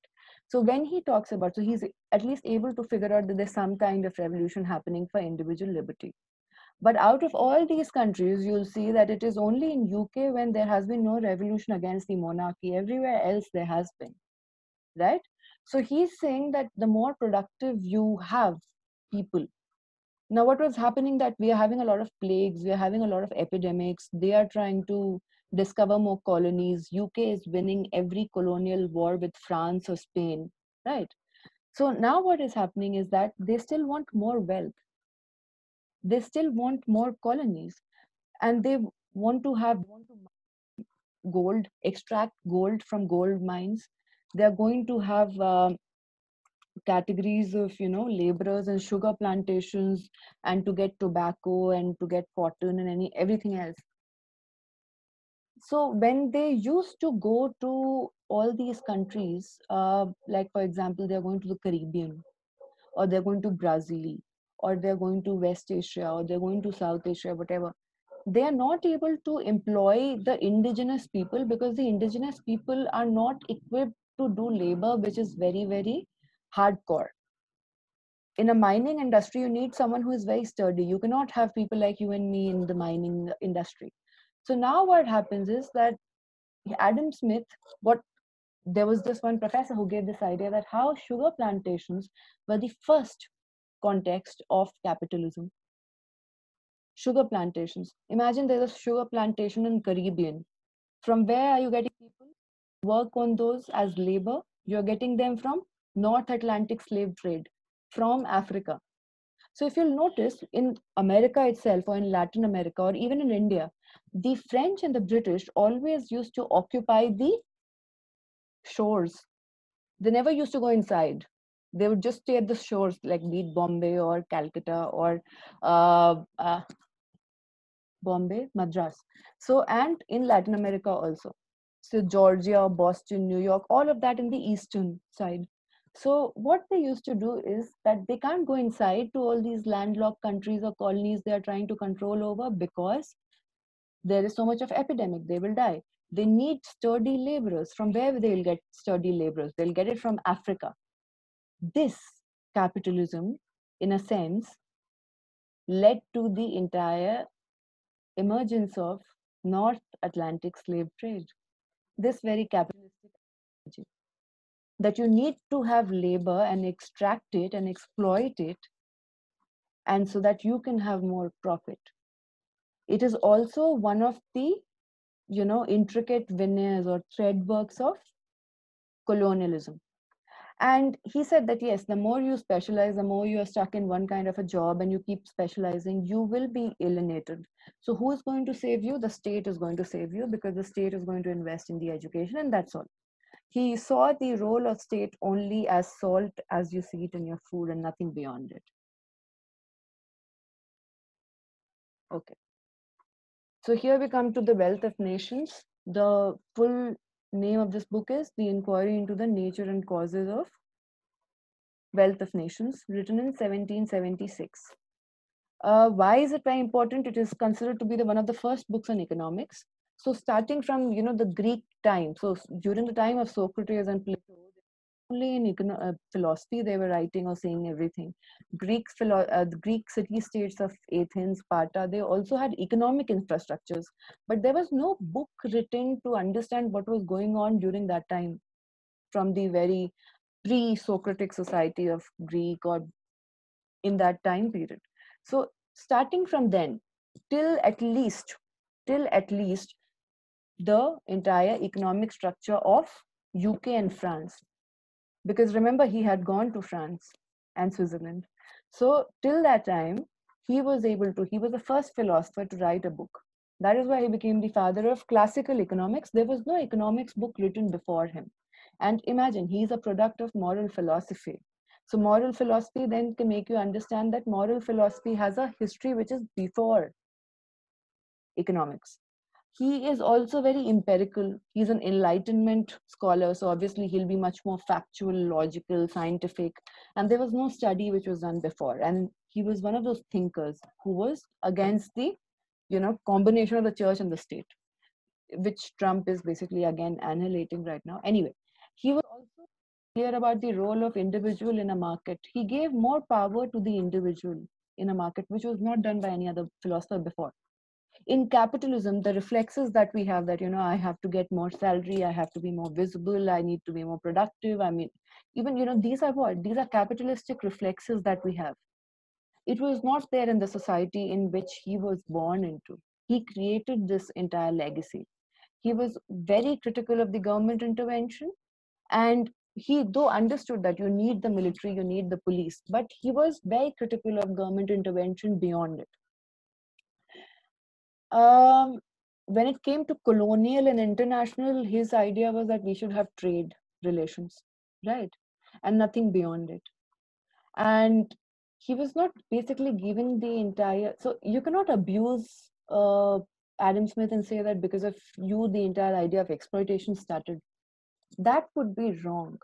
So when he talks about, so he's at least able to figure out that there's some kind of revolution happening for individual liberty. But out of all these countries, you'll see that it is only in U K when there has been no revolution against the monarchy. Everywhere else there has been, right? So he's saying that the more productive you have people. Now, what was happening that we are having a lot of plagues, we are having a lot of epidemics. They are trying to discover more colonies. U K is winning every colonial war with France or Spain, right? So now what is happening is that they still want more wealth. They still want more colonies, and they want to have want to gold, extract gold from gold mines. They are going to have um categories of, you know, laborers and sugar plantations, and to get tobacco and to get cotton and any everything else. So when they used to go to all these countries, uh, like for example, they're going to the Caribbean, or they're going to Brazil, or they're going to West Asia, or they're going to South Asia, whatever, they are not able to employ the indigenous people because the indigenous people are not equipped to do labor which is very, very hardcore. In a mining industry, you need someone who is very sturdy. You cannot have people like you and me in the mining industry. So now what happens is that Adam Smith, what there was this one professor who gave this idea that how sugar plantations were the first context of capitalism. Sugar plantations. Imagine there's a sugar plantation in Caribbean. From where are you getting people? Work on those as labor. You're getting them from North Atlantic slave trade, from Africa. So if you'll notice, in America itself, or in Latin America, or even in India, the French and the British always used to occupy the shores. They never used to go inside. They would just stay at the shores, like be it Bombay or Calcutta or uh, uh, Bombay, Madras. So, and in Latin America also. So, Georgia, Boston, New York, all of that in the eastern side. So, what they used to do is that they can't go inside to all these landlocked countries or colonies they are trying to control over because there is so much of epidemic, they will die. They need sturdy laborers. From where they will get sturdy laborers? They'll get it from Africa. This capitalism, in a sense, led to the entire emergence of North Atlantic slave trade. This very capitalistic strategy that you need to have labor and extract it and exploit it, and so that you can have more profit. It is also one of the, you know, intricate veneers or threadworks of colonialism. And he said that yes, the more you specialize, the more you are stuck in one kind of a job and you keep specializing, you will be alienated. So who is going to save you? The state is going to save you because the state is going to invest in the education, and that's all. He saw the role of state only as salt as you see it in your food and nothing beyond it. Okay. So here we come to The Wealth of Nations. The full name of this book is The Inquiry into the Nature and Causes of Wealth of Nations, written in seventeen seventy-six. Uh, why is it very important? It is considered to be the one of the first books on economics. So starting from, you know, the Greek time, so during the time of Socrates and Plato, only in econo- uh, philosophy they were writing or saying everything. Greek philo- uh, the Greek city-states of Athens, Sparta, they also had economic infrastructures, but there was no book written to understand what was going on during that time, from the very pre-Socratic society of Greek or in that time period. So starting from then till at least till at least the entire economic structure of U K and France, because remember he had gone to France and Switzerland. So till that time he was able to, he was the first philosopher to write a book. That is why he became the father of classical economics. There was no economics book written before him. And imagine, he's a product of moral philosophy. So moral philosophy then can make you understand that moral philosophy has a history which is before economics. He is also very empirical. He's an enlightenment scholar, so obviously he'll be much more factual, logical, scientific. And there was no study which was done before. And he was one of those thinkers who was against the, you know, combination of the church and the state, which Trump is basically again annihilating right now. Anyway, he was also clear about the role of individual in a market. He gave more power to the individual in a market, which was not done by any other philosopher before. In capitalism, the reflexes that we have, that, you know, I have to get more salary, I have to be more visible, I need to be more productive. I mean, even, you know, these are what? These are capitalistic reflexes that we have. It was not there in the society in which he was born into. He created this entire legacy. He was very critical of the government intervention, and he though understood that you need the military, you need the police, but he was very critical of government intervention beyond it. Um, when it came to colonial and international, his idea was that we should have trade relations, right? And nothing beyond it. And he was not basically giving the entire, so you cannot abuse uh, Adam Smith and say that because of you, the entire idea of exploitation started. That would be wrong.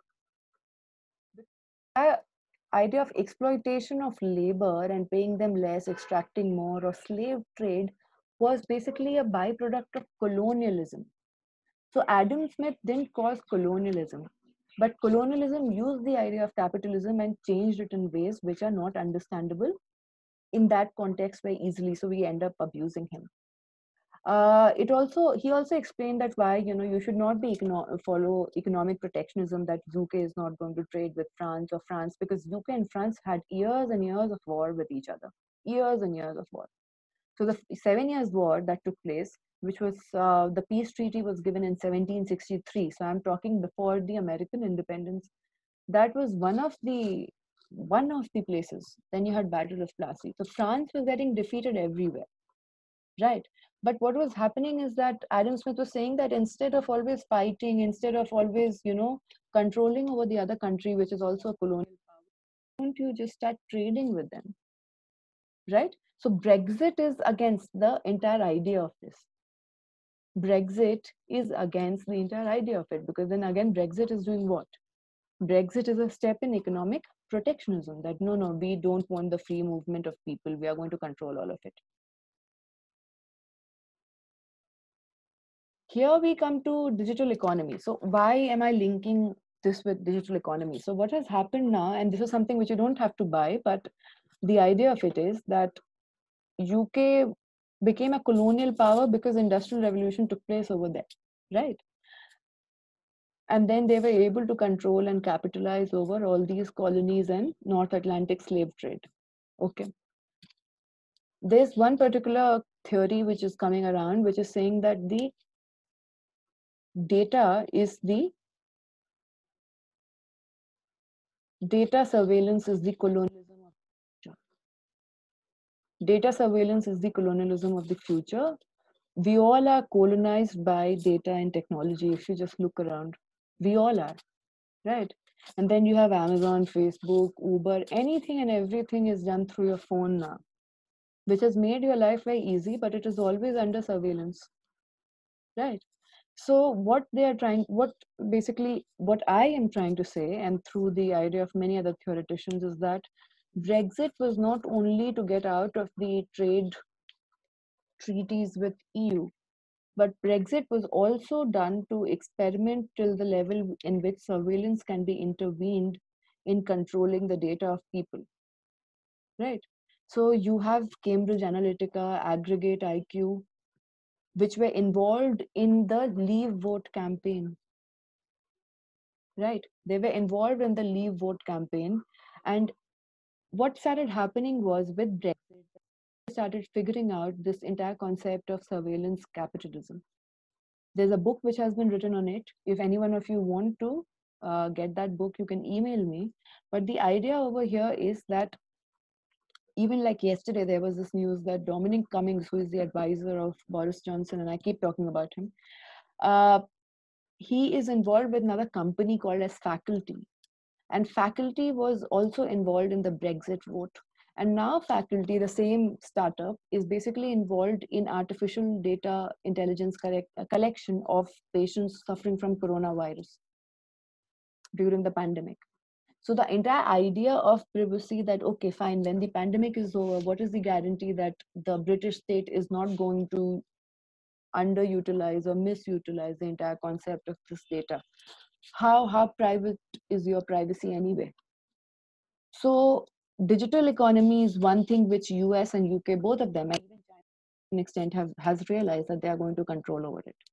The idea of exploitation of labor and paying them less, extracting more, or slave trade was basically a byproduct of colonialism. So Adam Smith didn't cause colonialism, but colonialism used the idea of capitalism and changed it in ways which are not understandable in that context very easily. So we end up abusing him. Uh, it also he also explained that why, you know, you should not be econo- follow economic protectionism, that U K is not going to trade with France, or France, because U K and France had years and years of war with each other, years and years of war. So the Seven Years' War that took place, which was uh, the peace treaty was given in seventeen sixty-three. So I'm talking before the American independence. That was one of the one of the places. Then you had Battle of Plassey. So France was getting defeated everywhere, right? But what was happening is that Adam Smith was saying that instead of always fighting, instead of always, you know, controlling over the other country, which is also a colonial power, don't you just start trading with them, right? So Brexit is against the entire idea of this. Brexit is against the entire idea of it, because then again, Brexit is doing what? Brexit is a step in economic protectionism, that no, no, we don't want the free movement of people. We are going to control all of it. Here we come to digital economy. So why am I linking this with digital economy? So what has happened now, and this is something which you don't have to buy, but the idea of it is that U K became a colonial power because industrial revolution took place over there, right? And then they were able to control and capitalize over all these colonies and North Atlantic slave trade. Okay. There's one particular theory which is coming around, which is saying that the data is the data surveillance is the colonialism of the future. Data surveillance is the colonialism of the future. We all are colonized by data and technology. If you just look around, we all are, right? And then you have Amazon, Facebook, Uber, anything and everything is done through your phone now, which has made your life very easy, but it is always under surveillance, right? So what they are trying, what basically what I am trying to say, and through the idea of many other theoreticians, is that Brexit was not only to get out of the trade treaties with E U, but Brexit was also done to experiment till the level in which surveillance can be intervened in controlling the data of people, right? So you have Cambridge Analytica, Aggregate I Q, which were involved in the Leave Vote campaign, right? They were involved in the Leave Vote campaign. And what started happening was with Brexit, they started figuring out this entire concept of surveillance capitalism. There's a book which has been written on it. If any one of you want to uh, get that book, you can email me. But the idea over here is that even like yesterday, there was this news that Dominic Cummings, who is the advisor of Boris Johnson, and I keep talking about him, uh, he is involved with another company called as Faculty. And Faculty was also involved in the Brexit vote. And now Faculty, the same startup, is basically involved in artificial data intelligence correct, uh, collection of patients suffering from coronavirus during the pandemic. So the entire idea of privacy, that, okay, fine, when the pandemic is over, what is the guarantee that the British state is not going to underutilize or misutilize the entire concept of this data how how private is your privacy anyway? So digital economy is one thing which U S and U K, both of them, and even China to an extent, have has realized that they are going to control over it,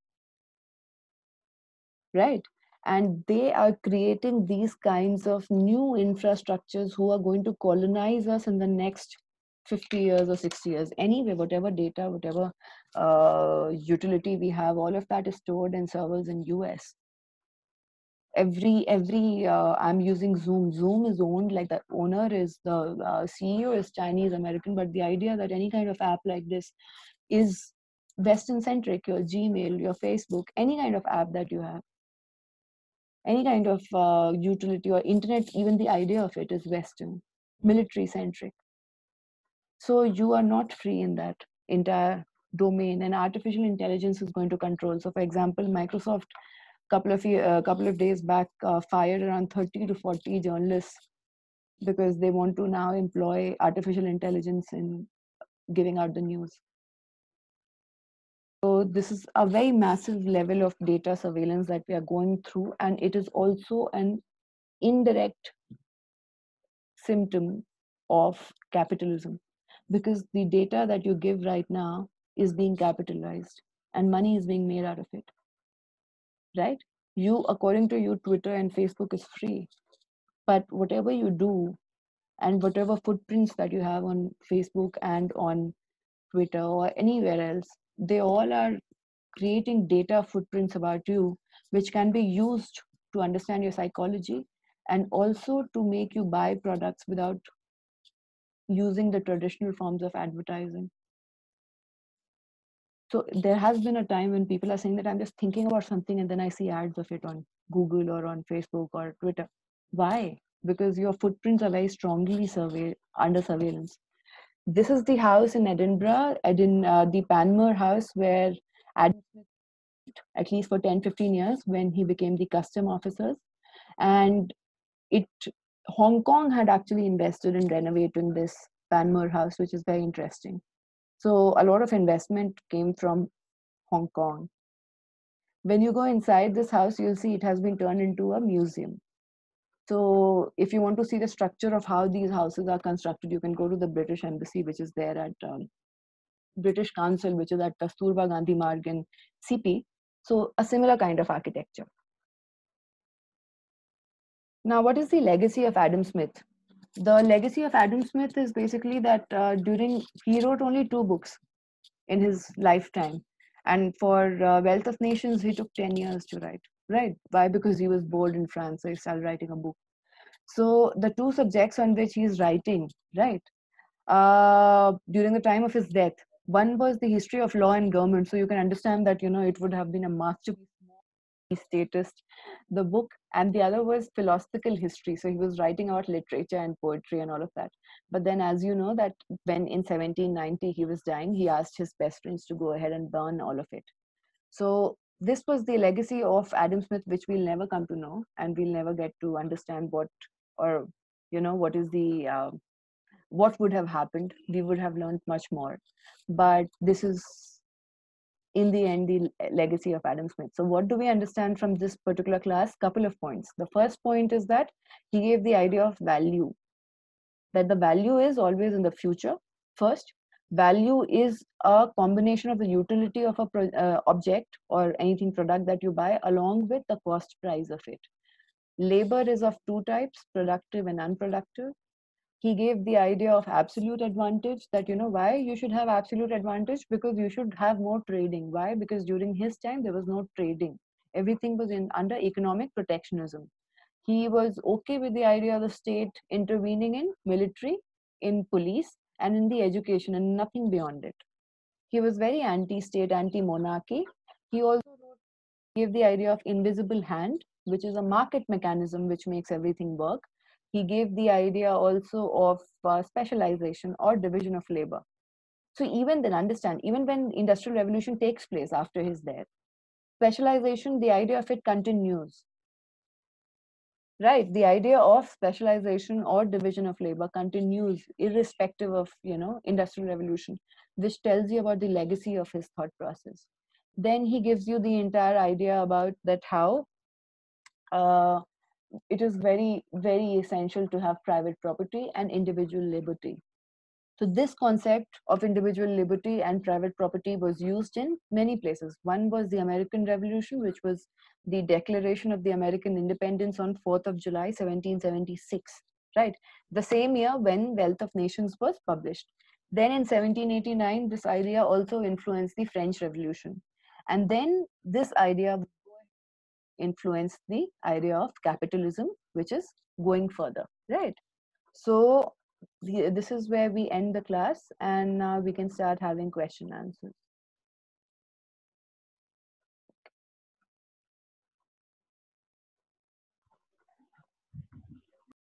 right? And they are creating these kinds of new infrastructures who are going to colonize us in the next fifty years or sixty years. Anyway, whatever data, whatever uh, utility we have, all of that is stored in servers in U S. Every every uh, I'm using Zoom. Zoom is owned, like the owner is the uh, C E O is Chinese American, but the idea that any kind of app like this is Western centric, your Gmail, your Facebook, any kind of app that you have, any kind of uh, utility or internet, even the idea of it is Western, military centric. So you are not free in that entire domain, and artificial intelligence is going to control. So, for example, Microsoft couple of year, uh, couple of days back uh, fired around thirty to forty journalists because they want to now employ artificial intelligence in giving out the news. So this is a very massive level of data surveillance that we are going through, and it is also an indirect symptom of capitalism, because the data that you give right now is being capitalized and money is being made out of it, right? You, according to you, Twitter and Facebook is free, but whatever you do and whatever footprints that you have on Facebook and on Twitter or anywhere else, they all are creating data footprints about you, which can be used to understand your psychology and also to make you buy products without using the traditional forms of advertising. So there has been a time when people are saying that I'm just thinking about something and then I see ads of it on Google or on Facebook or Twitter. Why? Because your footprints are very strongly survey under surveillance. This is the house in Edinburgh, Edin, uh, the Panmure House, where Adam Smith lived, at least for ten, fifteen years, when he became the custom officers. And it, Hong Kong had actually invested in renovating this Panmure House, which is very interesting. So a lot of investment came from Hong Kong. When you go inside this house, you'll see it has been turned into a museum. So if you want to see the structure of how these houses are constructed, you can go to the British Embassy, which is there at um, British Council, which is at Kasturba Gandhi Marg in C P. So a similar kind of architecture. Now, what is the legacy of Adam Smith? The legacy of Adam Smith is basically that uh, during, he wrote only two books in his lifetime. And for uh, Wealth of Nations, he took ten years to write, right? Why? Because he was bored in France, so he started writing a book. So the two subjects on which he is writing, right, uh, during the time of his death, one was the history of law and government. So you can understand that, you know, it would have been a masterpiece status, the book, and the other was philosophical history. So he was writing about literature and poetry and all of that. But then, as you know, that when in seventeen ninety he was dying, he asked his best friends to go ahead and burn all of it. So this was the legacy of Adam Smith, which we'll never come to know, and we'll never get to understand what, or you know, what is the uh, what would have happened. We would have learned much more. But this is, in the end, the legacy of Adam Smith. So what do we understand from this particular class? Couple of points. The first point is that he gave the idea of value, that the value is always in the future. First, value is a combination of the utility of a pro- uh, object or anything product that you buy along with the cost price of it. Labor is of two types, productive and unproductive. He gave the idea of absolute advantage, that, you know, why you should have absolute advantage, because you should have more trading. Why? Because during his time there was no trading, everything was in under economic protectionism. He was okay with the idea of the state intervening in military, in police, and in the education, and nothing beyond it. He was very anti-state, anti-monarchy. He also gave the idea of invisible hand, which is a market mechanism which makes everything work. He gave the idea also of uh, specialization or division of labor. So even then, understand, even when industrial revolution takes place after his death, specialization, the idea of it continues. Right, the idea of specialization or division of labor continues irrespective of, you know, industrial revolution, which tells you about the legacy of his thought process. Then he gives you the entire idea about that how uh, it is very, very essential to have private property and individual liberty. So this concept of individual liberty and private property was used in many places. One was the American Revolution, which was the declaration of the American independence on fourth of July, seventeen seventy-six, right? The same year when Wealth of Nations was published. Then in seventeen eighty-nine, this idea also influenced the French Revolution. And then this idea influenced the idea of capitalism, which is going further, right? So the, this is where we end the class, and now we can start having question answers.